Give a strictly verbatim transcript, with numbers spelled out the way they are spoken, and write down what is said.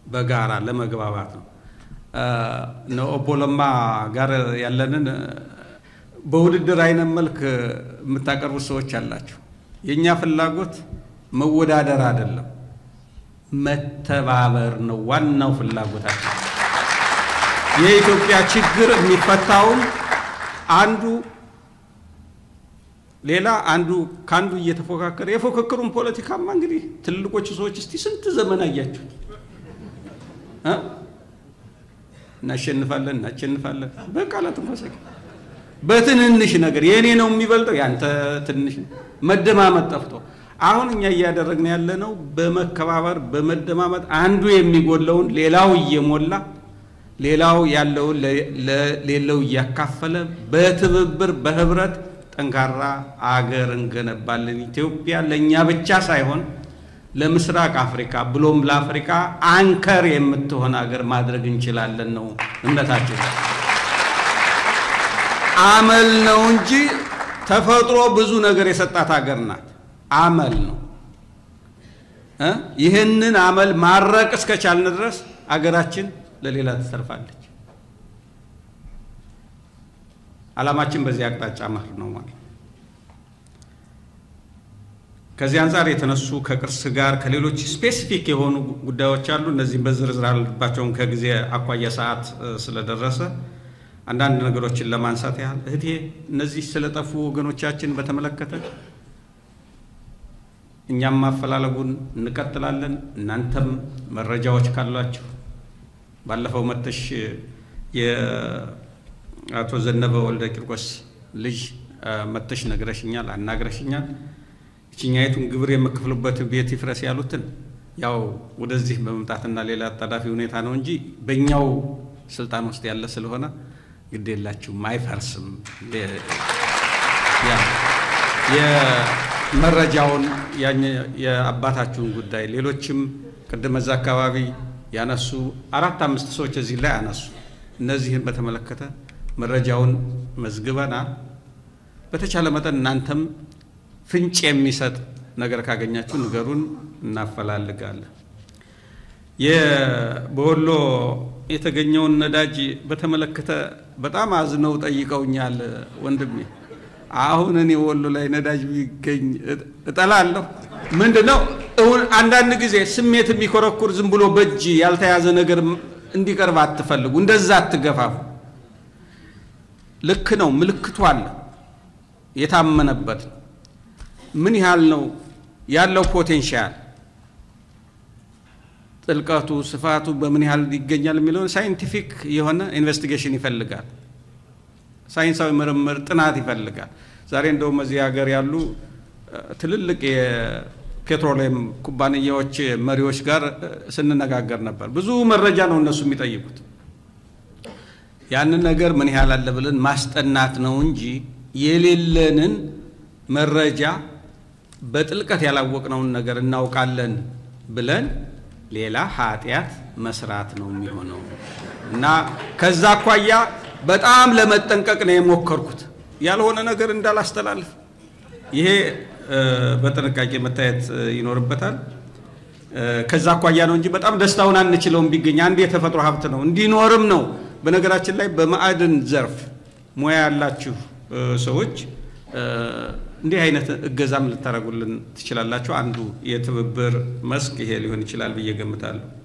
በጋራ ለመግባባት ነው ነው ኦቦለማ ጋር ያለንን በውድድር አይነት መልክ የምታቀርቡ ሰዎች አላችሁ የኛ ፍላጎት መወዳደር አይደለም መተባበር ነው ዋናው ፍላጎታችን የኢትዮጵያ ችግር የሚፈታው አንዱ ሌላ አንዱ ካንዱ እየተፎካከረ የፎከከሩን ፖለቲካማ እንግዲህ ትልልቆቹ ሰዎች እስቲ ስንት ዘመን አያችሁ አ እናሸንፋለን እናሸንፋለን በቃላት ተፈሰከ በትንንሽ ነገር የኔ ነው የሚበልጠው ያንተ ትንሽ መደማመጥ ጠፍቶ አሁን እኛ ያያደረግን ያለነው በመከባበር በመደማመጥ አንዱ የሚጎለውን ሌላው እየሞላ ሌላው ያለው ለሌላው ያካፈለ በትብብር በህብረት ጠንካራ አገር እንገነባለን ኢትዮጵያ ለኛ ብቻ ሳይሆን ለምስራቅ አፍሪካ ብሎም ለአፍሪካ አንከር የምትሆን አገር ማድረግ እንችላለን ነው እምነታችን አመል ነው እንጂ ተፈጥሮ ብዙ ነገር የሰጣት አገር ናት አመል ነው እ ይሄንን አመል ማረቅ እስከቻልን ድረስ አገራችን ለሌላ ተሰርፋለች አላማችን በዚህ አቅጣጫ ማር ነው ማለት ከዚህ አንፃር የተነሱ ከቅርስ ጋር ከሌሎች ስፔሲፊክ የሆኑ ጉዳዮች አሉ እነዚህ በዝርዝር አልባቸው ከጊዜ አቋያ ሰዓት ስለደረሰ አንዳንድ ነገሮችን ለማንሳት ያህል እህቴ እነዚህ ስለጠፉ ወገኖቻችን በተመለከተ እኛም ማፈላለጉን እንቀጥላለን እናንተም መረጃዎች ካሏችሁ ባለፈው መተሽ የአቶ ዘነበ ወልደ ቂርቆስ ልጅ መተሽ ነግረሽኛል አናግረሽኛል እኛይቱን ግብር የመከፍሉበት ቤት ይፍረስ ያሉትን ያው ወደዚህ በመምጣትና ሌላ አጣዳፊ ሁኔታ ነው እንጂ በእኛው ስልጣን ውስጥ ያለ ስለሆነ ግዴላችሁ ማይፈርስም ያ የመረጃውን የአባታችሁን ጉዳይ ሌሎችም ቅድም እዛ አካባቢ ያነሱ አራት አምስት ሰዎች እዚህ ላይ አነሱ እነዚህን በተመለከተ መረጃውን መዝግበና በተቻለ መጠን እናንተም ፍንጭ የሚሰጥ ነገር ካገኛችሁ ንገሩን እናፈላልጋለን የቦሎ የተገኘውን ነዳጅ በተመለከተ በጣም አዝነው ጠይቀውኛል ወንድሜ አሁን እኔ ወሎ ላይ ነዳጅ ቢገኝ እጠላለሁ ምንድነው አንዳንድ ጊዜ ስሜት የሚኮረኩር ዝም ብሎ በእጅ ያልተያዘ ነገር እንዲቀርብ አትፈልጉ እንደዛ አትገፋፉ ልክ ነው ምልክቱ አለ የታመነበት ምን ያህል ነው ያለው ፖቴንሻል ጥልቀቱ ስፋቱ በምን ያህል ይገኛል የሚለው ሳይንቲፊክ የሆነ ኢንቨስቲጌሽን ይፈልጋል ሳይንሳዊ ምርምር ጥናት ይፈልጋል ዛሬ እንደውም እዚህ ሀገር ያሉ ትልልቅ የፔትሮሊየም ኩባንያዎች መሪዎች ጋር ስንነጋገር ነበር ብዙ መረጃ ነው እነሱ የሚጠይቁት ያንን ነገር ምን ያህል አለ ብለን ማስጠናት ነው እንጂ የሌለንን መረጃ በጥልቀት ያላወቅነውን ነገር እናውቃለን ብለን ሌላ ኃጢያት መስራት ነው የሚሆነው እና ከዛ አቋያ በጣም ለመጠንቀቅ ነው የሞከርኩት ያልሆነ ነገር እንዳላስተላልፍ ይሄ በጥንቃቄ መታየት ይኖርበታል ከዛ አቋያ ነው እንጂ በጣም ደስታውን አንችለውም ቢገኝ አንድ የተፈጥሮ ሀብት ነው እንዲኖርም ነው በነገራችን ላይ በማዕድን ዘርፍ ሙያ ያላችሁ ሰዎች እንዲህ አይነት እገዛም ልታረጉልን ትችላላችሁ አንዱ የትብብር መስክ ይሄ ሊሆን ይችላል ብዬ ገምታለሁ